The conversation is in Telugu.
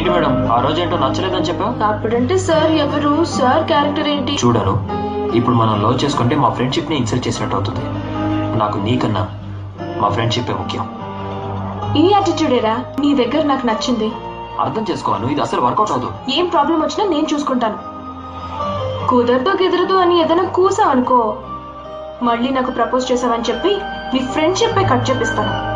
ఏంటి మేడం ఆ రోజు ఏంటో నచ్చలేదని చెప్పావు? అప్పుడంటే సార్ ఎవరు, సార్ క్యారెక్టర్ ఏంటి? చూడను, ఇప్పుడు మనం లవ్ చేసుకుంటే మా ఫ్రెండ్షిప్ ని ఇన్సల్ట్ చేసినట్టు అవుతుంది. నాకు నీకన్నా మా ఫ్రెండ్షిప్ ముఖ్యం. ఈ యాటిట్యూడేరా నీ దగ్గర నాకు నచ్చింది. అర్థం చేసుకోను, ఇది అసలు వర్కౌట్ అవదు. ఏం ప్రాబ్లం వచ్చినా నేను చూసుకుంటాను. కుదరదు గెదరదు అని ఏదైనా కూసా అనుకో, మళ్ళీ నాకు ప్రపోజ్ చేసావని చెప్పి నీ ఫ్రెండ్షిప్ కట్ చేపిస్తాను.